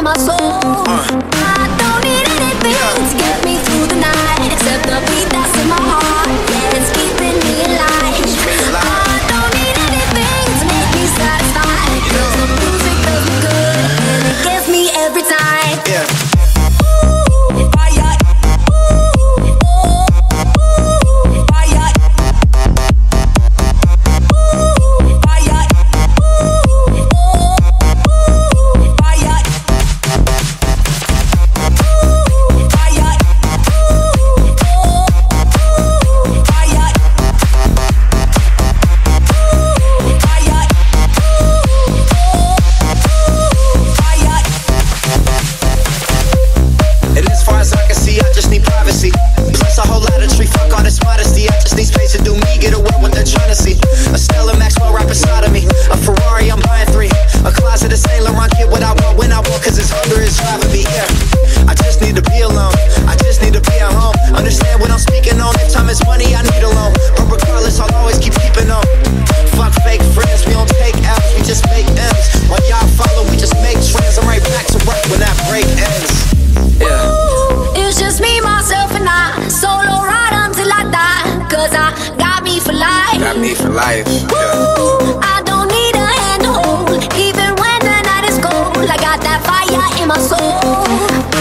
in my soul. I don't need anything to get me through the night, except the beat that's in my heart. Yeah, it's keeping me alive. I don't need anything to make me satisfied, 'cause the music does me good and it gets me every time. Yeah. Plus a whole lot of tree, fuck all this modesty. I just need space to do me, get away what they're trying to see. A Stella Maxwell right beside of me, a Ferrari, I'm buying 3. A closet of Saint Laurent, get what I want when I want, 'cause this hunger is driving me, yeah. I just need to be alone, I just need to be at home. Understand what I'm speaking on, if time is money, I need a loan. But regardless, I'll always keep keeping on. Fuck fake friends, we don't take L's, we just make M's. While y'all follow, we just make trends. I'm right back to work when that break ends. Yeah. It's just me, myself, and I. Solo ride until I die, 'cause I got me for life. Got me for life. Ooh, I don't need a hand to hold, even when the night is cold. I got that fire in my soul.